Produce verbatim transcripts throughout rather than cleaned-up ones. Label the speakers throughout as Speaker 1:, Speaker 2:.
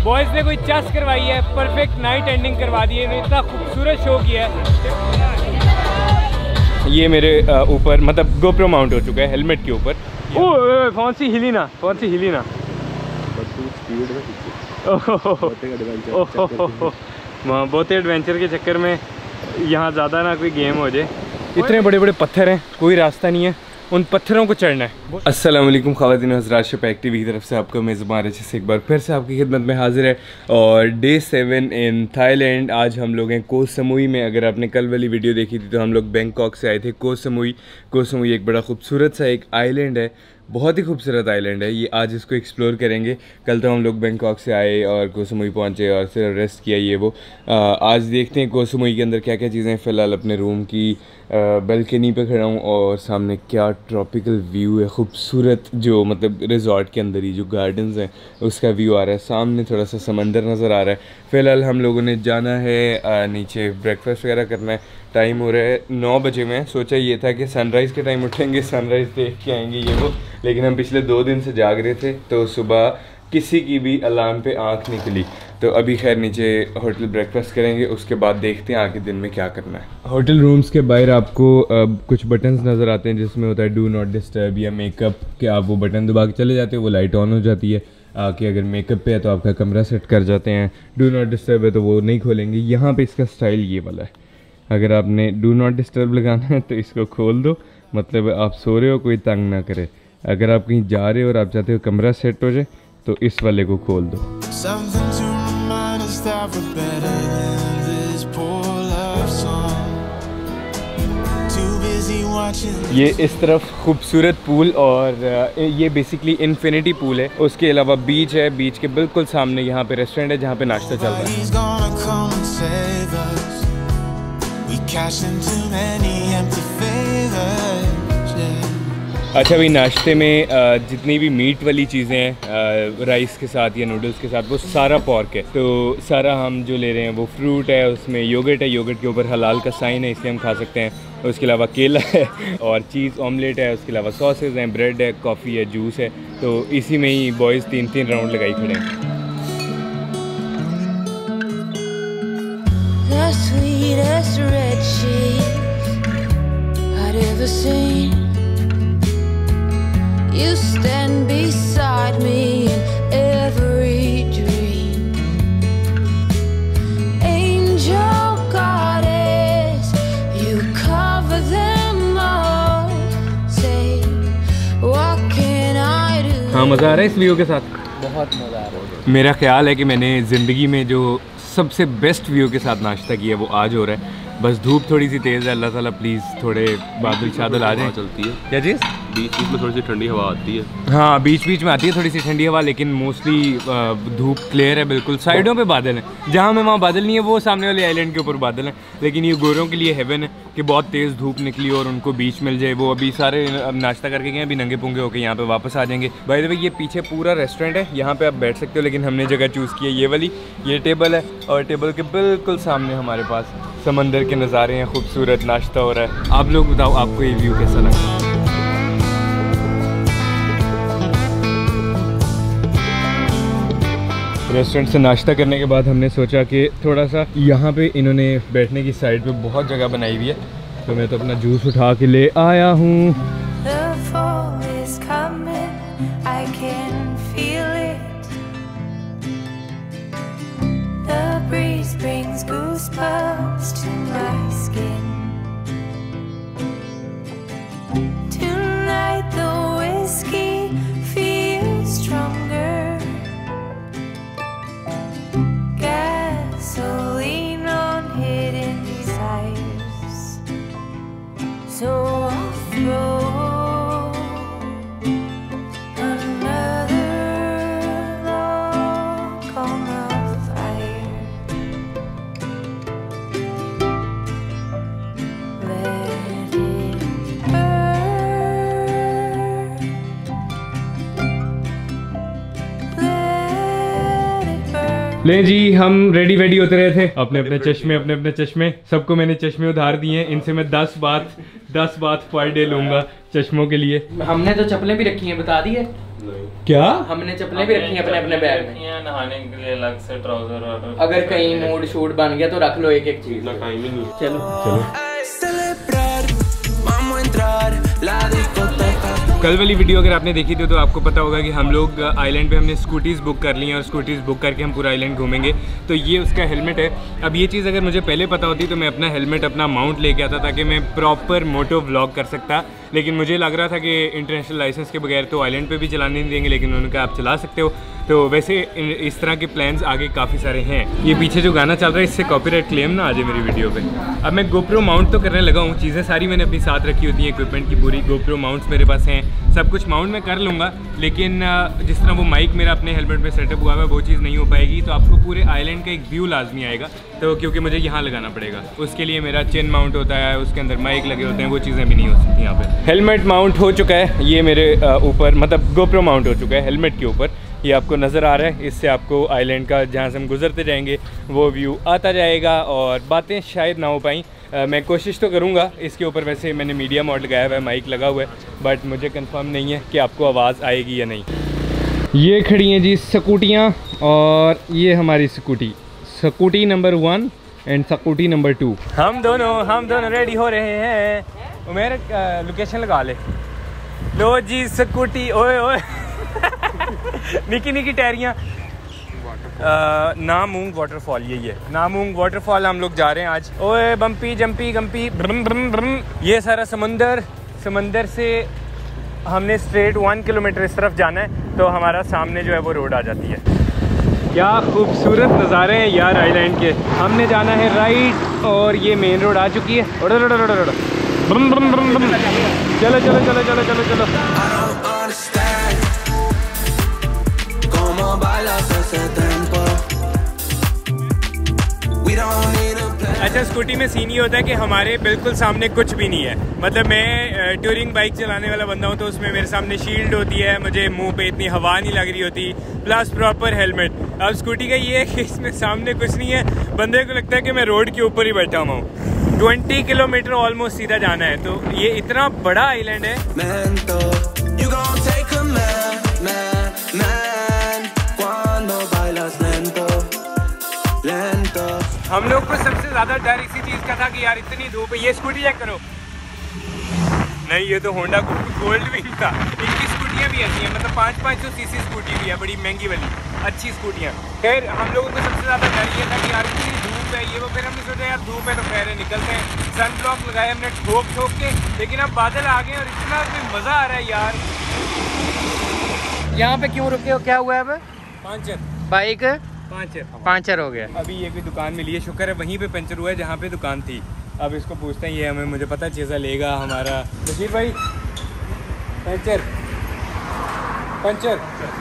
Speaker 1: Boys ने कोई चस करवाई है, परफेक्ट नाइट एंडिंग करवा दी है, इतना खूबसूरत शो किया है। ये मेरे ऊपर मतलब गोप्रो माउंट हो चुका है हेलमेट के ऊपर। ओह फोन सी हिली ना, फोन सी हिली ना। वहाँ बहुत एडवेंचर के चक्कर में यहाँ ज़्यादा ना कोई गेम हो जाए। इतने बड़े बड़े पत्थर हैं, कोई रास्ता नहीं है, उन पत्थरों को चढ़ना है। अस्सलाम वालेकुम ख़वातीन हज़रात, शप एक्टिव की तरफ से आपका मेज़बान अच्छे से एक बार फिर से आपकी खिदमत में हाजिर है। और डे सेवन इन थाईलैंड। आज हम लोग हैं को समुई में। अगर आपने कल वाली वीडियो देखी थी तो हम लोग बैंकॉक से आए थे को समुई। को समुई एक बड़ा खूबसूरत सा एक आइलैंड है, बहुत ही खूबसूरत आइलैंड है ये। आज इसको एक्सप्लोर करेंगे। कल तो हम लोग बैंकॉक से आए और को समुई पहुँचे और फिर रेस्ट किया ये वो। आ, आज देखते हैं को समुई के अंदर क्या क्या चीज़ें हैं। फ़िलहाल अपने रूम की बालकनी पे खड़ा हूँ और सामने क्या ट्रॉपिकल व्यू है, खूबसूरत जो मतलब रिजॉर्ट के अंदर ही जो गार्डन्स हैं उसका व्यू आ रहा है। सामने थोड़ा सा समंदर नज़र आ रहा है। फ़िलहाल हम लोगों ने जाना है आ, नीचे ब्रेकफास्ट वगैरह करना है। टाइम हो रहा है नौ बजे में। सोचा ये था कि सनराइज़ के टाइम उठेंगे, सनराइज़ देख के आएंगे ये वो, लेकिन हम पिछले दो दिन से जाग रहे थे तो सुबह किसी की भी अलार्म पे आंख निकली। तो अभी खैर नीचे होटल ब्रेकफास्ट करेंगे, उसके बाद देखते हैं आगे दिन में क्या करना है। होटल रूम्स के बाहर आपको आ, कुछ बटन्स नज़र आते हैं जिसमें होता है डू नॉट डिस्टर्ब या मेकअप के। आप वो बटन दबा के चले जाते हो, वो लाइट ऑन हो जाती है कि अगर मेकअप पे है तो आपका कमरा सेट कर जाते हैं। डू नॉट डिस्टर्ब है तो वो नहीं खोलेंगे। यहाँ पे इसका स्टाइल ये वाला है, अगर आपने डू नॉट डिस्टर्ब लगाना है तो इसको खोल दो, मतलब आप सो रहे हो कोई तंग ना करे। अगर आप कहीं जा रहे हो और आप चाहते हो कमरा सेट हो जाए तो इस वाले को खोल दो। ये इस तरफ खूबसूरत पूल और ये बेसिकली इन्फिनिटी पूल है। उसके अलावा बीच है, बीच के बिल्कुल सामने यहाँ पे रेस्टोरेंट है जहाँ पे नाश्ता चल रहा है। अच्छा भाई, नाश्ते में जितनी भी मीट वाली चीज़ें हैं राइस के साथ या नूडल्स के साथ वो सारा पॉर्क है। तो सारा हम जो ले रहे हैं वो फ्रूट है, उसमें योगर्ट है, योगर्ट के ऊपर हलाल का साइन है इसलिए हम खा सकते हैं। उसके अलावा केला है और चीज़ ऑमलेट है। उसके अलावा सॉसेज हैं, ब्रेड है, कॉफ़ी है, जूस है। तो इसी में ही बॉयज़ तीन तीन राउंड लगाई खड़े हैं। The sweetest red cheese I'd ever seen. You stand beside me in every dream. Angel goddess, you cover them all. Say, what can I do? हाँ, मज़ा आ रहा है इस व्यू के साथ, बहुत मज़ा आ रहा है। मेरा ख्याल है कि मैंने ज़िंदगी में जो सबसे बेस्ट व्यू के साथ नाश्ता किया वो आज हो रहा है। बस धूप थोड़ी सी तेज़ है, अल्लाह ताला प्लीज़ थोड़े बादल शादल आ जाए। चलती है क्या चीज़, बीच बीच में थोड़ी सी ठंडी हवा आती है। हाँ, बीच बीच में आती है थोड़ी सी ठंडी हवा, लेकिन मोस्टली धूप क्लियर है बिल्कुल। साइडों पे बादल हैं, जहाँ में वहाँ बादल नहीं है, वो सामने वाले आइलैंड के ऊपर बादल हैं। लेकिन ये गोरों के लिए हेवन है कि बहुत तेज़ धूप निकली और उनको बीच मिल जाए। वो अभी सारे नाश्ता करके गए, अभी नंगे पुंगे होकर यहाँ पे वापस आ जाएंगे। बाय द वे ये पीछे पूरा रेस्टोरेंट है, यहाँ पे आप बैठ सकते हो, लेकिन हमने जगह चूज़ की है ये वाली। ये टेबल है और टेबल के बिल्कुल सामने हमारे पास समंदर के नज़ारे हैं, खूबसूरत नाश्ता हो रहा है। आप लोग बताओ आपको ये व्यू कैसा लगा। रेस्टोरेंट से नाश्ता करने के बाद हमने सोचा कि थोड़ा सा यहाँ पे इन्होंने बैठने की साइड पे बहुत जगह बनाई हुई है, तो मैं तो अपना जूस उठा के ले आया हूँ।
Speaker 2: So I'll throw another log on the fire. Let it burn. Let it burn.
Speaker 1: ले जी, हम रेडी वेडी होते रहे थे, अपने अपने चश्मे अपने अपने चश्मे सबको मैंने चश्मे उधार दिए हैं। इनसे मैं दस बात दस बात पर डे लूँगा चश्मों के लिए।
Speaker 3: हमने तो चप्पलें भी रखी हैं, बता दी है।
Speaker 1: क्या
Speaker 3: हमने चप्पलें भी रखी हैं अपने अपने बैग में,
Speaker 4: नहाने के लिए अलग से ट्राउजर और
Speaker 3: अगर कहीं मूड शूट बन गया तो रख लो एक एक चीज।
Speaker 4: टाइम ही नहीं है।
Speaker 3: चलो
Speaker 1: चलो कल वाली वीडियो अगर आपने देखी थी तो आपको पता होगा कि हम लोग आइलैंड पे हमने स्कूटीज़ बुक कर ली हैं और स्कूटीज़ बुक करके हम पूरा आइलैंड घूमेंगे। तो ये उसका हेलमेट है। अब ये चीज़ अगर मुझे पहले पता होती तो मैं अपना हेलमेट अपना माउंट लेके आता ताकि मैं प्रॉपर मोटो व्लॉग कर सकता, लेकिन मुझे लग रहा था कि इंटरनेशनल लाइसेंस के बगैर तो आइलैंड पे भी चलाने नहीं देंगे, लेकिन उन्होंने कहा आप चला सकते हो। तो वैसे इस तरह के प्लान्स आगे काफ़ी सारे हैं। ये पीछे जो गाना चल रहा है इससे कॉपीराइट क्लेम ना आ जाए मेरी वीडियो पे। अब मैं गोप्रो माउंट तो करने लगा हूँ, चीज़ें सारी मैंने अपनी साथ रखी होती हैं, इक्विपमेंट की पूरी गोप्रो माउंट्स मेरे पास हैं, सब कुछ माउंट मैं कर लूँगा, लेकिन जिस तरह वो माइक मेरा अपने हेलमेट में सेटअप हुआ है वो चीज़ नहीं हो पाएगी। तो आपको पूरे आइलैंड का एक व्यू लाजमी आएगा, तो क्योंकि मुझे यहाँ लगाना पड़ेगा, उसके लिए मेरा चिन माउंट होता है, उसके अंदर माइक लगे होते हैं, वो चीज़ें भी नहीं हो सकती यहाँ पे। हेलमेट माउंट हो चुका है ये मेरे ऊपर, मतलब गोप्रो माउंट हो चुका है हेलमेट के ऊपर, ये आपको नज़र आ रहा है। इससे आपको आइलैंड का जहाँ से हम गुजरते जाएंगे वो व्यू आता जाएगा और बातें शायद ना हो पाई। मैं कोशिश तो करूँगा इसके ऊपर, वैसे मैंने मीडिया मोड लगाया हुआ है, माइक लगा हुआ है, बट मुझे कंफर्म नहीं है कि आपको आवाज़ आएगी या नहीं। ये खड़ी हैं जी स्कूटियाँ, और ये हमारी Scooty, Scooty number one and Scooty number two. हम दोनों हम दोनों रेडी हो रहे हैं। उमेर लोकेशन लगा ले लो जी स्कूटी। ओए ओए निकी निकी टैरियाँ। नामूंग वाटरफॉल यही है, नामूंग वाटरफॉल हम लोग जा रहे हैं आज। ओए बम्पी जम्पी गम्पी ब्रम ब्रम ब्रम। ये सारा समंदर, समंदर से हमने स्ट्रेट वन किलोमीटर इस तरफ जाना है तो हमारा सामने जो है वो रोड आ जाती है। क्या खूबसूरत नज़ारे हैं यार आइलैंड के। हमने जाना है राइट और ये मेन रोड आ चुकी है। उड़ उड़ उड़ उड़ उड़ ब्रम ब्रम ब्रम ब्रम। चलो चलो चलो चलो चलो चलो। अच्छा, स्कूटी में सीन ये होता है कि हमारे बिल्कुल सामने कुछ भी नहीं है, मतलब मैं टूरिंग बाइक चलाने वाला बंदा हूँ तो उसमें मेरे सामने शील्ड होती है, मुझे मुंह पे इतनी हवा नहीं लग रही होती, प्लस प्रॉपर हेलमेट। अब स्कूटी का ये है कि इसमें सामने कुछ नहीं है, बंदे को लगता है कि मैं रोड के ऊपर ही बैठा हुआ हूँ। ट्वेंटी किलोमीटर ऑलमोस्ट सीधा जाना है, तो ये इतना बड़ा आइलैंड है। हम लोग को सबसे ज्यादा डर इसी चीज का था कि यार इतनी धूप है। ये स्कूटी चेक करो, नहीं ये तो होंडा गोल्ड विंग था। इनकी स्कूटियाँ भी ऐसी हैं, मतलब पाँच पाँच सौ सीसी स्कूटी भी है, बड़ी महंगी वाली अच्छी स्कूटियाँ। खैर हम लोगों को सबसे ज़्यादा डर ये था कि यार इतनी धूप है ये वो, फिर हमने सोचा यार धूप है तो खैर है निकलते हैं। सन ब्लॉक लगाए हमने ठोक ठोक के, लेकिन अब बादल आ गए और इतना मज़ा आ रहा है यार। यहाँ पे क्यों रुके हो, क्या हुआ है? अब पंचर बाइक पंचर पंचर हो गया। अभी ये कोई दुकान मिली है, शुक्र है वहीं पे पंचर हुआ है जहाँ पे दुकान थी। अब इसको पूछते हैं, ये हमें मुझे पता चीज़ा लेगा हमारा। बशीर भाई पंचर पंचर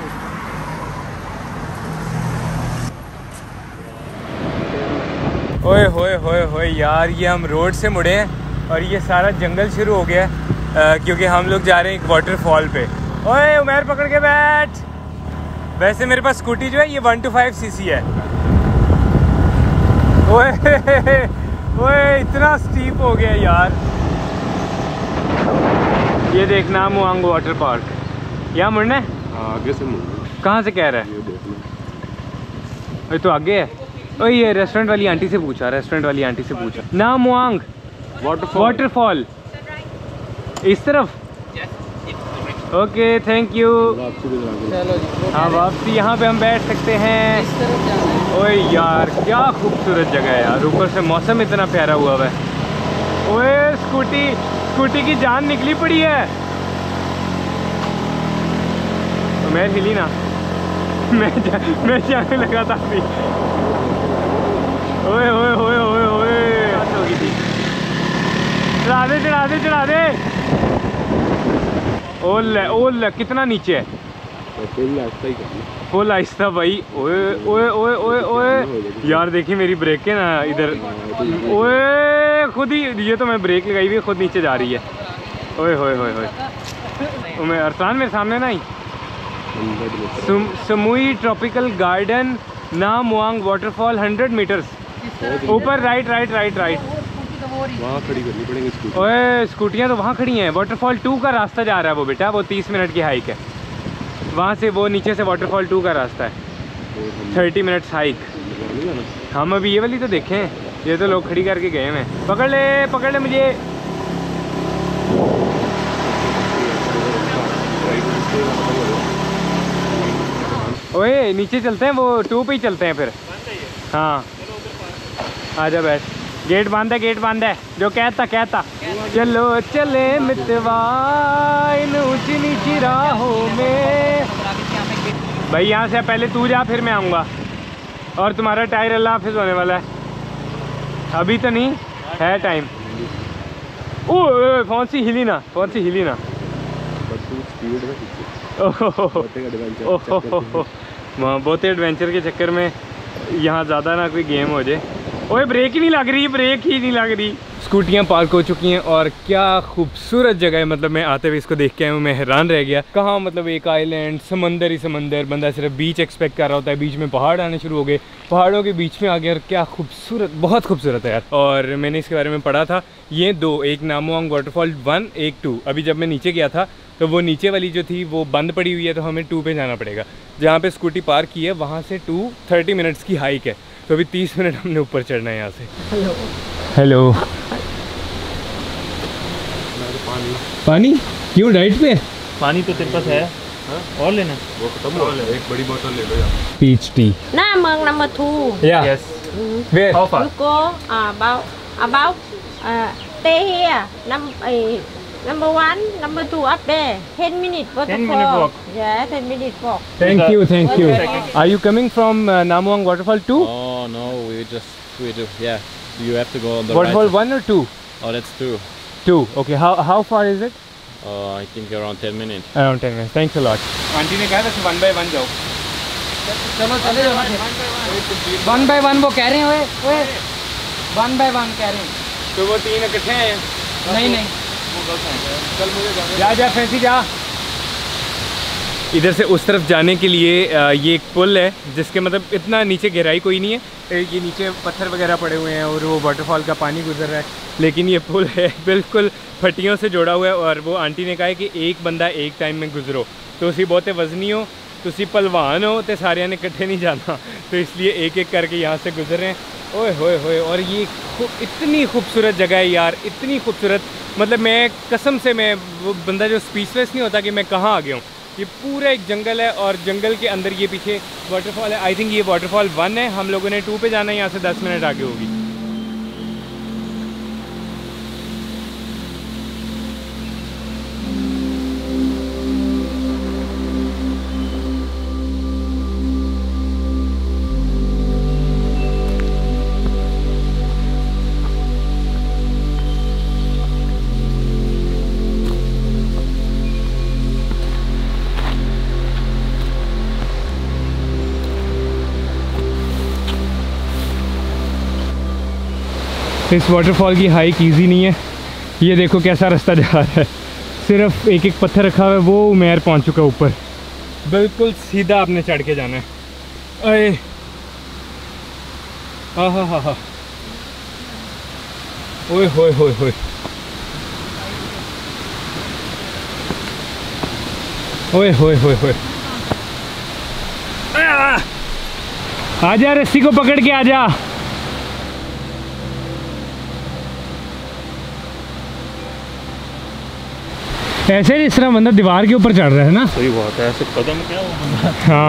Speaker 1: ओए होए होए होए यार, ये हम रोड से मुड़े हैं और ये सारा जंगल शुरू हो गया है, क्योंकि हम लोग जा रहे हैं एक वाटरफॉल पे। ओए उमेर पकड़ के बैठ। वैसे मेरे पास स्कूटी जो है ये one two five C C है। ओए ओए इतना स्टीप हो गया यार। ये देखना मुआंग वाटर पार्क, यहाँ मुड़ना है।
Speaker 4: आगे से मुड़ना।
Speaker 1: कहाँ से कह रहा है? ये तो आगे है। ओ ये रेस्टोरेंट वाली आंटी से पूछा, रेस्टोरेंट वाली आंटी से पूछा ना। मुआंग वाटरफॉल वाटरफॉल इस तरफ। Okay thank you. हाँ वापसी यहाँ पे हम बैठ सकते हैं। ओए यार क्या खूबसूरत जगह है यार, ऊपर से मौसम इतना प्यारा हुआ है। ओए स्कूटी स्कूटी की जान निकली पड़ी है। तो मैं हिली ना, मैं जा, मैं जाने लगा था अभी। ओए ओए ओए ओए ओए हो गई थी। चढ़ा दे चढ़ा दे चढ़ा दे। ओले ओले कितना नीचे है, फुल आहिस्ता भाई। ओए ओए ओए ओए ओए यार देखिए मेरी ब्रेक है ना इधर। ओए खुद ही, ये तो मैं ब्रेक लगाई हुई खुद नीचे जा रही है। ओए होए होए होए मैं अरसान मेरे सामने ना ही। Samui tropical garden Na Muang waterfall hundred metres ऊपर। राइट राइट राइट राइट
Speaker 4: वहाँ खड़ी करनी पड़ेगी स्कूटी।
Speaker 1: ओए स्कूटियाँ तो वहाँ खड़ी हैं। वाटरफॉल टू का रास्ता जा रहा है वो बेटा, वो तीस मिनट की हाइक है। वहाँ से वो नीचे से वाटरफॉल टू का रास्ता है, थर्टी मिनट्स हाइक। हम अभी ये वाली तो देखें, ये तो लोग खड़ी करके गए हैं। पकड़ ले पकड़ ले मुझे। ओए नीचे चलते हैं, वो टू पे ही चलते हैं फिर। हाँ आजा बैठ। गेट बांध है, गेट बांध है, जो कहता कहता। चलो चले मितवा इन ऊंची नीची राहों में। भाई यहाँ से पहले तू जा, फिर मैं आऊँगा। और तुम्हारा टायर अल्लाह हाफिज होने वाला है, अभी तो नहीं है टाइम। ओह कौन सी हिली ना, कौन सी हिली ना। ओहो बहुत एडवेंचर के चक्कर में यहाँ ज़्यादा ना कोई गेम हो जाए। ओए ब्रेक ही नहीं लग रही, ब्रेक ही नहीं लग रही। स्कूटियाँ पार्क हो चुकी हैं और क्या खूबसूरत जगह है। मतलब मैं आते हुए इसको देख के आया हूँ, मैं हैरान रह गया। कहाँ मतलब एक आइलैंड, समंदर ही समंदर। बंदा सिर्फ बीच एक्सपेक्ट कर रहा होता है, बीच में पहाड़ आने शुरू हो गए, पहाड़ों के बीच में आ गया। और क्या खूबसूरत, बहुत खूबसूरत है यार। और मैंने इसके बारे में पढ़ा था, ये दो, एक नामोंग वाटरफॉल वन, एक टू। अभी जब मैं नीचे गया था तो वो नीचे वाली जो थी वो बंद पड़ी हुई है, तो हमें टू पे जाना पड़ेगा। जहाँ पे स्कूटी पार्क की है वहाँ से टू थर्टी मिनट्स की हाइक है, तो अभी तीस मिनट हमने ऊपर चढ़ना है यहाँ से। Hello hello. पानी क्यों डाइट पे?
Speaker 4: पानी तो तेरे पास है और लेना? वो खत्म हो गया, एक बड़ी बोतल ले लो यार।
Speaker 1: Peach tea.
Speaker 5: Namang number two.
Speaker 1: या
Speaker 4: yes.
Speaker 1: Where?
Speaker 4: How far?
Speaker 5: You go uh, about about uh, stay here. Num uh, number one, number two up there. Ten minutes waterfall.
Speaker 4: ten minute walk.
Speaker 5: Yeah, ten minutes walk.
Speaker 1: Thank you, thank you. Are you coming from uh, Namoang waterfall two?
Speaker 6: Oh no, we just we do yeah. You have to go on the
Speaker 1: Waterfall
Speaker 6: right.
Speaker 1: one or two?
Speaker 6: Oh, that's two.
Speaker 1: Two. Okay. How how far is it?
Speaker 6: Uh, I think around ten minutes.
Speaker 1: Around ten minutes. Thanks a lot. Aunty ने कहा था one by one जाओ।
Speaker 3: चलो चले जाओ। One by one वो कह रहे हैं, ओए ओए वन बाय वन कह रहे हैं।
Speaker 1: तो वो तीन इकट्ठे हैं?
Speaker 3: नहीं नहीं,
Speaker 1: चल मुझे जा जा फैंसी जा। इधर से उस तरफ जाने के लिए ये एक पुल है, जिसके मतलब इतना नीचे गहराई कोई नहीं है। ये नीचे पत्थर वगैरह पड़े हुए हैं और वो वाटरफॉल का पानी गुजर रहा है, लेकिन ये पुल है बिल्कुल फटियों से जोड़ा हुआ है। और वो आंटी ने कहा है कि एक बंदा एक टाइम में गुजरो, तो उसी बहुत वजनी हो, तुसी पलवान हो, तो सारे ने इकट्ठे नहीं जाना, तो इसलिए एक एक करके यहाँ से गुजर रहे हैं। ओए होए होए। और ये इतनी खूबसूरत जगह है यार, इतनी खूबसूरत। मतलब मैं कसम से, मैं वो बंदा जो स्पीचलेस नहीं होता कि मैं कहाँ आ गया हूँ। ये पूरा एक जंगल है और जंगल के अंदर ये पीछे वाटरफॉल है। आई थिंक ये वाटरफॉल वन है, हम लोगों ने टू पे जाना है, यहाँ से दस मिनट आगे होगी। इस वाटरफॉल की हाइक इजी नहीं है। ये देखो कैसा रास्ता जा रहा है, सिर्फ एक एक पत्थर रखा हुआ है, वो उमेर पहुंच चुका है ऊपर। बिल्कुल सीधा आपने चढ़ के जाना है। अरे हाँ हाँ हाँ हाँ, ओए होए होए होए, ओए होए होए होए। आजा, रस्सी को पकड़ के आजा। ऐसे जिस तरह बंदा दीवार के ऊपर चढ़ रहा है ना।
Speaker 4: सही बात है, ऐसे कदम क्या हो।
Speaker 1: हाँ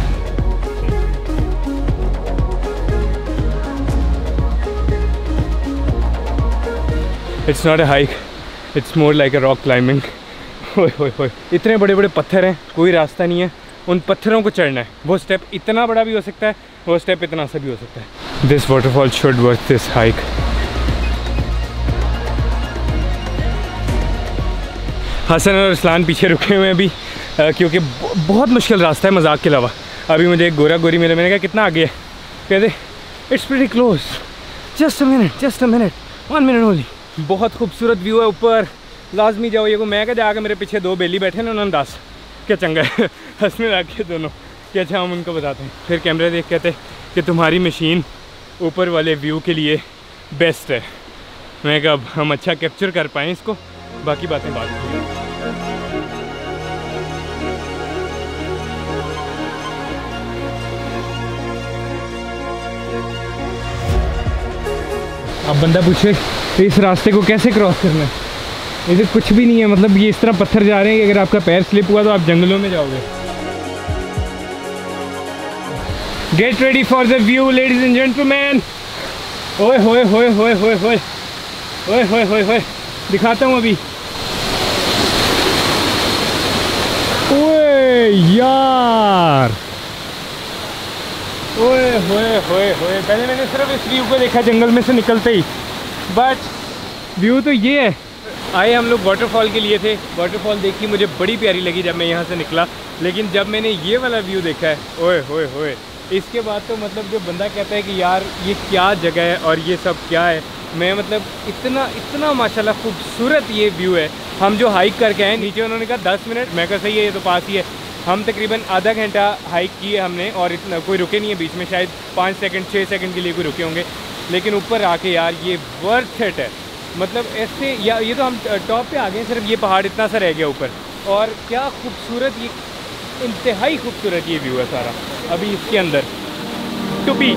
Speaker 1: it's not a hike, it's more like a rock climbing. ओए ओए ओए, इतने बड़े बड़े पत्थर हैं, कोई रास्ता नहीं है, उन पत्थरों को चढ़ना है। वो स्टेप इतना बड़ा भी हो सकता है, वो स्टेप इतना सा भी हो सकता है। This waterfall should worth this hike. Hasan और इस्लान पीछे रुके हुए हैं अभी, क्योंकि बहुत मुश्किल रास्ता है मजाक के अलावा। अभी मुझे एक गोरा गोरी मिले, मैंने कहा कितना आगे है, कहते it's pretty close, just a minute, just a minute, one minute only. बहुत खूबसूरत व्यू है ऊपर, लाजमी जाओ। ये को मैं क्या जाकर मेरे पीछे दो बेली बैठे ना, उन्होंने दस क्या चंगा है हंसने लग के दोनों कि अच्छा हम उनको बताते हैं। फिर कैमरे देख कहते कि तुम्हारी मशीन ऊपर वाले व्यू के लिए बेस्ट है। मैं कहा अब हम अच्छा कैप्चर कर पाएँ इसको, बाकी बातें बात करें। अब बंदा पूछे तो इस रास्ते को कैसे क्रॉस करना है, इधर कुछ भी नहीं है, मतलब ये इस तरह पत्थर जा रहे हैं कि अगर आपका पैर स्लिप हुआ तो आप जंगलों में जाओगे। Get ready for the view ladies and gentlemen. ओए होए होए होए होए होए ओए होए होए होए दिखाता हूँ अभी। ओए यार, ओए होए होए होए, पहले मैंने सिर्फ इस व्यू को देखा जंगल में से निकलते ही, बट व्यू तो ये है। आए हम लोग वाटरफॉल के लिए थे, वाटरफॉल देखी मुझे बड़ी प्यारी लगी जब मैं यहाँ से निकला, लेकिन जब मैंने ये वाला व्यू देखा है, ओए होए होए, इसके बाद तो मतलब जो बंदा कहता है कि यार ये क्या जगह है और ये सब क्या है, मैं मतलब इतना इतना माशाल्लाह खूबसूरत ये व्यू है। हम जो हाइक करके आए नीचे, उन्होंने कहा दस मिनट, मैं कहा सही है ये तो पास ही है। हम तकरीबन आधा घंटा हाइक किए हमने और इतना कोई रुके नहीं है बीच में, शायद पाँच सेकंड छः सेकंड के लिए कोई रुके होंगे, लेकिन ऊपर आके यार ये वर्थ इट है। मतलब ऐसे या ये तो हम टॉप पे आ गए, सिर्फ ये पहाड़ इतना सा रह गया ऊपर, और क्या खूबसूरत, ये इंतहाई खूबसूरत ये व्यू है सारा अभी इसके अंदर टू बी।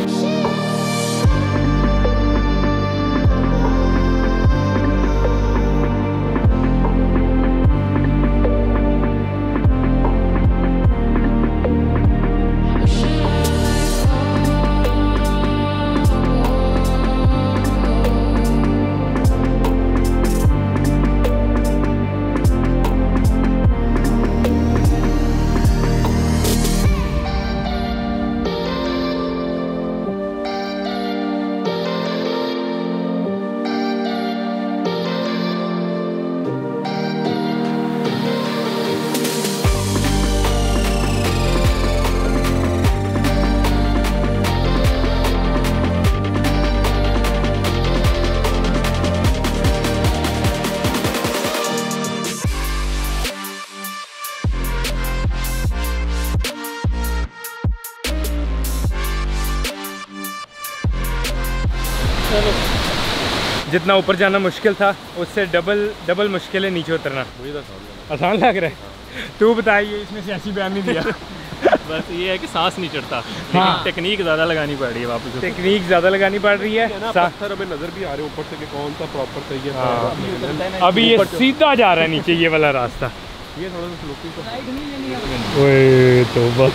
Speaker 1: जितना ऊपर जाना मुश्किल था उससे डबल डबल मुश्किल है नीचे उतरना। आसान लग रहा है? तू बताइए, इसमें से ऐसी बयान नहीं दिया।
Speaker 4: बस ये है कि सांस नहीं चढ़ता,
Speaker 1: हाँ।
Speaker 4: टेक्निक ज़्यादा लगानी पड़ रही है वापस।
Speaker 1: टेक्निक ज़्यादा लगानी पड़ रही है,
Speaker 6: पत्थर हमें नजर भी आ रहे हैं ऊपर से कि कौन सा प्रॉपर सही है।
Speaker 1: हाँ। अभी ये सीधा जा रहा है नीचे ये वाला रास्ता।
Speaker 6: ये थोड़ा सा स्लोपी
Speaker 1: ओए तौबा।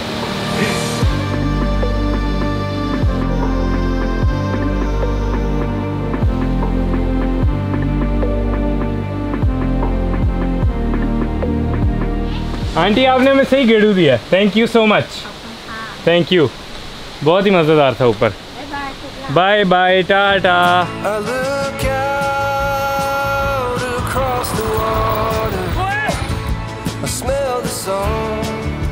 Speaker 1: आंटी आपने हमें सही गेड़ू दिया, thank you so much, thank you, बहुत ही मज़ेदार था ऊपर। Bye bye tata.
Speaker 7: I look out across the water. I smell the sun.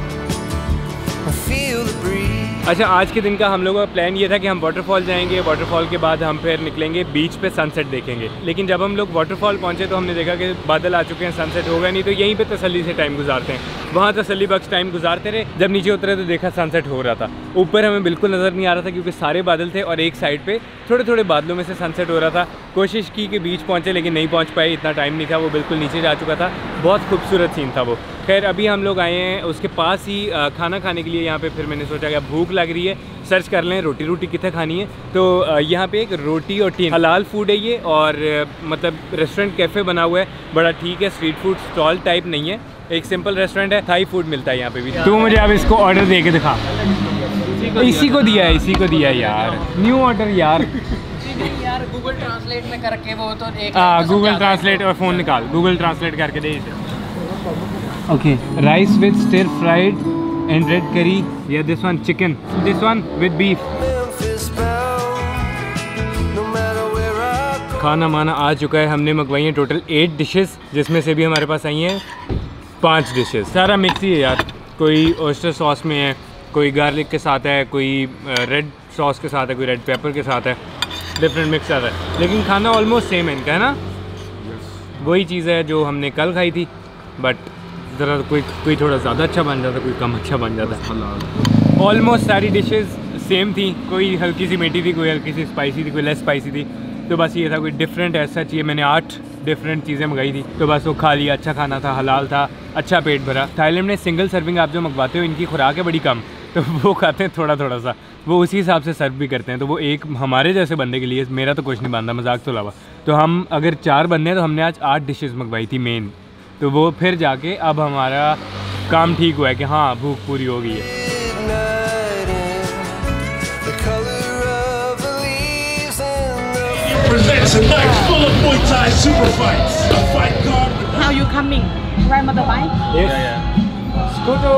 Speaker 7: I feel the breeze.
Speaker 1: अच्छा, आज के दिन का हम लोगों का प्लान ये था कि हम वाटरफॉल जाएंगे, वाटरफॉल के बाद हम फिर निकलेंगे बीच पे सनसेट देखेंगे, लेकिन जब हम लोग वाटरफॉल पहुंचे तो हमने देखा कि बादल आ चुके हैं, सनसेट होगा नहीं, तो यहीं पे तसल्ली से टाइम गुजारते हैं। वहाँ तसल्ली बख्श टाइम गुजारते रहे। जब नीचे उतरे तो देखा सनसेट हो रहा था, ऊपर हमें बिल्कुल नज़र नहीं आ रहा था क्योंकि सारे बादल थे और एक साइड पे थोड़े थोड़े बादलों में से सनसेट हो रहा था। कोशिश की कि बीच पहुँचे लेकिन नहीं पहुँच पाए, इतना टाइम नहीं था, वो बिल्कुल नीचे जा चुका था। बहुत खूबसूरत सीन था वो। खैर अभी हम लोग आए हैं उसके पास ही खाना खाने के लिए यहाँ पे, फिर मैंने सोचा कि भूख लग रही है, सर्च कर लें रोटी रोटी कितने खानी है। तो यहाँ पे एक रोटी और टीन हलाल फूड है ये, और मतलब रेस्टोरेंट कैफ़े बना हुआ है, बड़ा ठीक है, स्ट्रीट फूड स्टॉल टाइप नहीं है, एक सिंपल रेस्टोरेंट है, थाई फूड मिलता है यहाँ पे भी। तू मुझे अब इसको ऑर्डर दे के दिखा। इसी को दिया है, इसी को दिया है यार, न्यू ऑर्डर यार।
Speaker 3: यार गूगल ट्रांसलेट में करके वो तो एक
Speaker 1: हाँ, गूगल ट्रांसलेट और फ़ोन निकाल, गूगल ट्रांसलेट करके दे इसे। Okay, rice with stir fried and red curry, या this one chicken, this one with beef.
Speaker 7: Memphis bound. No matter where I go.
Speaker 1: खाना माना आ चुका है, हमने मंगवाई हैं टोटल एट डिशेस, जिसमें से भी हमारे पास आई हैं पाँच डिशेस। सारा मिक्स ही है यार, कोई ओस्टर सॉस में है, कोई गार्लिक के साथ है, कोई रेड सॉस के साथ है, कोई रेड पेपर के साथ है, डिफरेंट मिक्स आता है, लेकिन खाना ऑलमोस्ट सेम है इनका, है ना? वही चीज़ है जो हमने कल खाई थी, बट ज़रा कोई कोई थोड़ा ज़्यादा अच्छा बन जाता, कोई कम अच्छा बन जाता। ऑलमोस्ट सारी डिशेस सेम थी, कोई हल्की सी मीठी थी, कोई हल्की सी स्पाइसी थी, कोई लेस स्पाइसी थी, तो बस ये था, कोई डिफरेंट ऐसा चाहिए। मैंने आठ डिफरेंट चीज़ें मंगाई थी, तो बस वो खा लिया। अच्छा खाना था, हलाल था, अच्छा पेट भरा। थाईलैंड में सिंगल सर्विंग आप जो मंगवाते हो, इनकी खुराक है बड़ी कम, तो वो खाते हैं थोड़ा थोड़ा सा, वो उसी हिसाब से सर्व भी करते हैं। तो वो एक हमारे जैसे बंदे के लिए, मेरा तो कुछ नहीं बनता मजाक तो अलावा, तो हम अगर चार बंदे हैं तो हमने आज आठ डिशेस मंगवाई थी मेन। तो वो फिर जाके अब हमारा काम ठीक हुआ है कि हाँ भूख पूरी हो गई है।
Speaker 8: Presents a night full of Muay Thai super fights. A fight card.
Speaker 9: How you coming? Ride motorbike?
Speaker 1: Yes.
Speaker 6: Yeah, yeah.
Speaker 1: Scooter.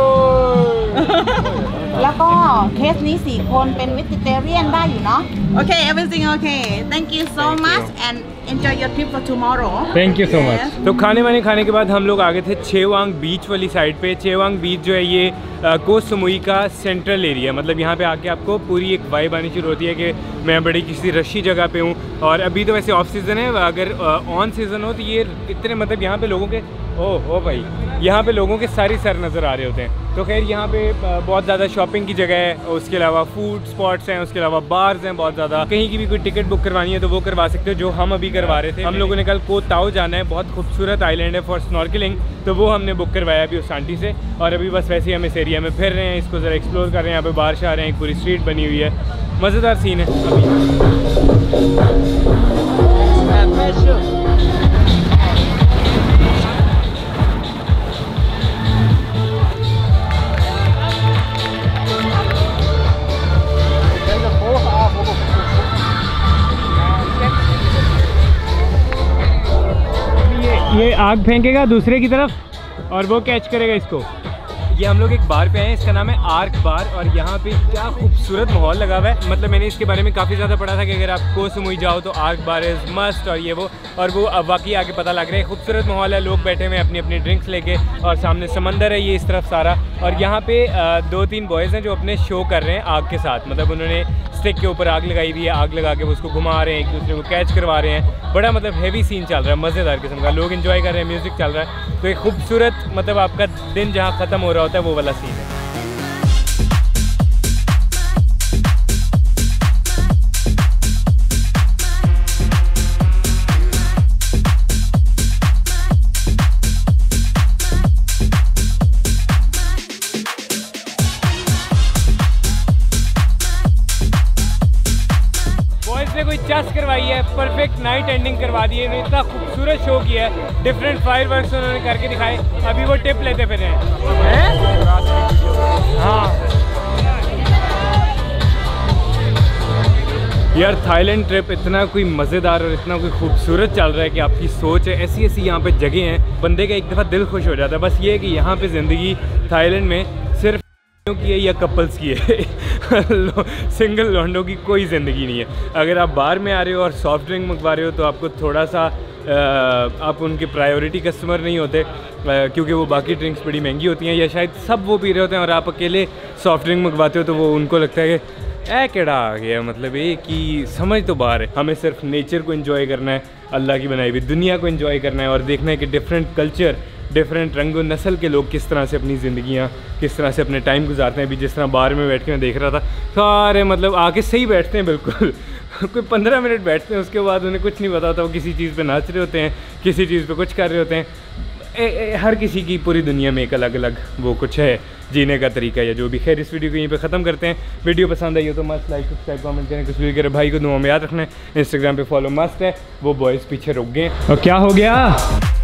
Speaker 9: แล้วก็เคสนี้สี่คนเป็น vegetarian ได้อยู่เนาะ Okay, everything okay. Thank you so much and enjoy your trip for tomorrow.
Speaker 1: Thank you so much.
Speaker 9: Yes.
Speaker 1: तो खाने वाने खाने के बाद हम लोग आ गए थे छेवांग बीच वाली साइड पे। छेवांग बीच जो है ये को समुई का सेंट्रल एरिया, मतलब यहाँ पे आके आपको पूरी एक वाइब आनी शुरू होती है कि मैं बड़ी किसी रशी जगह पे हूँ। और अभी तो वैसे ऑफ सीज़न है, अगर ऑन सीज़न हो तो ये इतने मतलब यहाँ पे लोगों के ओ ओ भाई यहाँ पे लोगों के सारी सर नज़र आ रहे होते हैं। तो खैर यहाँ पे बहुत ज़्यादा शॉपिंग की जगह है, उसके अलावा फूड स्पॉट्स हैं, उसके अलावा बार्स हैं बहुत ज़्यादा। कहीं की भी कोई टिकट बुक करवानी है तो वो करवा सकते हो, जो हम अभी करवा रहे थे। हम लोगों ने कल को ताओ जाना है, बहुत खूबसूरत आइलैंड है फॉर स्नॉर्कलिंग, तो वो हमने बुक करवाया अभी उस आंटी से। और अभी बस वैसे ही हम इस एरिया में फिर रहे हैं, इसको ज़रा एक्सप्लोर कर रहे हैं। यहाँ पे बारिश आ रहे हैं, एक पूरी स्ट्रीट बनी हुई है, मज़ेदार सीन है अभी। ये आग फेंकेगा दूसरे की तरफ और वो कैच करेगा इसको। ये हम लोग एक बार पे हैं, इसका नाम है आर्क बार, और यहाँ पे क्या खूबसूरत माहौल लगा हुआ है। मतलब मैंने इसके बारे में काफ़ी ज़्यादा पढ़ा था कि अगर आप को समुई जाओ तो आर्क बार इज़ मस्ट, और ये वो और वो अब वाकई आगे पता लग रहा है। खूबसूरत माहौल है, लोग बैठे हुए हैं अपनी अपनी ड्रिंक्स लेके, और सामने समंदर है ये इस तरफ सारा। और यहाँ पे दो तीन बॉयज़ हैं जो अपने शो कर रहे हैं आग के साथ, मतलब उन्होंने स्टिक के ऊपर आग लगाई हुई है, आग लगा के उसको घुमा रहे हैं, एक दूसरे को कैच करवा रहे हैं। बड़ा मतलब हैवी सीन चल रहा है, मज़ेदार किस्म का, लोग एंजॉय कर रहे हैं, म्यूज़िक चल रहा है। तो एक खूबसूरत मतलब आपका दिन जहाँ ख़त्म हो रहा होता है वो वाला सीन है। ने कोई चस करवाई है, परफेक्ट नाइट एंडिंग करवा दी है, इन्होंने इतना खूबसूरत शो किया है, डिफरेंट फायर वर्क्स उन्होंने करके दिखाए। अभी वो टिप लेते फिर हैं। हाँ यार, थाईलैंड ट्रिप इतना कोई मज़ेदार और इतना कोई खूबसूरत चल रहा है कि आपकी सोच है, ऐसी ऐसी यहाँ पे जगह हैं, बंदे का एक दफ़ा दिल खुश हो जाता है। बस ये है कि यहाँ पे ज़िंदगी थाईलैंड में सिर्फ की है या कपल्स की है सिंगल लॉन्डो की कोई ज़िंदगी नहीं है। अगर आप बार में आ रहे हो और सॉफ्ट ड्रिंक मंगवा रहे हो तो आपको थोड़ा सा आ, आप उनके प्रायोरिटी कस्टमर नहीं होते, आ, क्योंकि वो बाकी ड्रिंक्स बड़ी महंगी होती हैं, या शायद सब वो पी रहे होते हैं और आप अकेले सॉफ्ट ड्रिंक मंगवाते हो तो वो उनको लगता है कि ए केड़ा आ गया, मतलब ये कि समझ तो बाहर है। हमें सिर्फ नेचर को एंजॉय करना है, अल्लाह की बनाई हुई दुनिया को एंजॉय करना है, और देखना है कि डिफरेंट कल्चर, डिफरेंट रंग नस्ल के लोग किस तरह से अपनी ज़िंदगियाँ, किस तरह से अपने टाइम गुजारते हैं। अभी जिस तरह बार में बैठ के मैं देख रहा था, सारे मतलब आके सही बैठते हैं बिल्कुल कोई पंद्रह मिनट बैठते हैं, उसके बाद उन्हें कुछ नहीं पता होता, वो किसी चीज़ पे नाच रहे होते हैं, किसी चीज़ पे कुछ कर रहे होते हैं। ए, ए, हर किसी की पूरी दुनिया में एक अलग अलग वो कुछ है जीने का तरीका या जो भी। खैर, इस वीडियो को यहीं पे ख़त्म करते हैं। वीडियो पसंद आई हो तो मस्त लाइक सब्सक्राइब कमेंट करें। कुछ भी करें, भाई को दुआ में याद रखना है। इंस्टाग्राम पे फॉलो मस्त है, वो बॉयज़ पीछे रुक गए। और क्या हो गया?